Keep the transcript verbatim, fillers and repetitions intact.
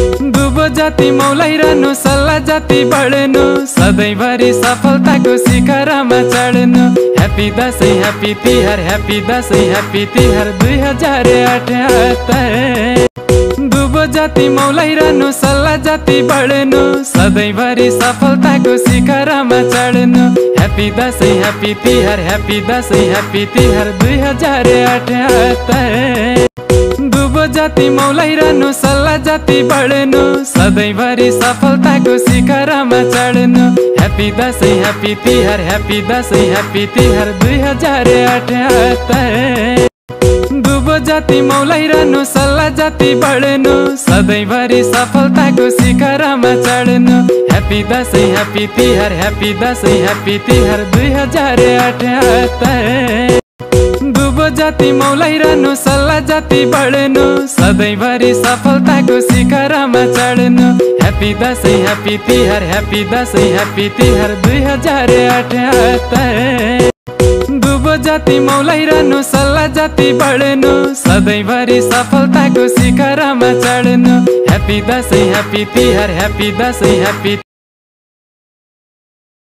दुबो जाति मौलाइरहनु सल्लाह जाति बढ्नु सधैँभरि सफलताको शिखरमा चढ्नु। Happy Dashain happy Tihar happy Dashain happy Tihar दुई हजार अठहत्तर। दुबो जाति मौलाइरहनु सल्लाह जाति बढ्नु सधैँभरि सफलताको शिखरमा चढ्नु। Happy Dashain happy Tihar happy Dashain happy Tihar दुई हजार अठहत्तर। दुबो जाति मौलाइरहनु सल्लाह जाति बढ्नु सधैँभरि सफलताको शिखरमा चढ्नु। Happy Dashain happy Tihar happy Dashain happy Tihar दुई हजार अठहत्तर। दुबो जाति मौलाइरहनु सल्लाह जाति बढ्नु सधैँभरि सफलताको शिखरमा चढ्नु। Happy Dashain happy Tihar happy Dashain happy Tihar दुई हजार अठहत्तर। दुबो जाति मौलाइरहनु सल्लाह जाति बढ्नु सधैँभरि सफलताको शिखरमा चढ्नु। Happy Dashain happy Tihar happy Dashain happy Tihar दुई हजार अठहत्तर। दुबो जाति मौलाइरहनु सल्लाह जाति बढ्नु सधैँभरि सफलताको शिखरमा चढ्नु। Happy Dashain happy Tihar happy Dashain happy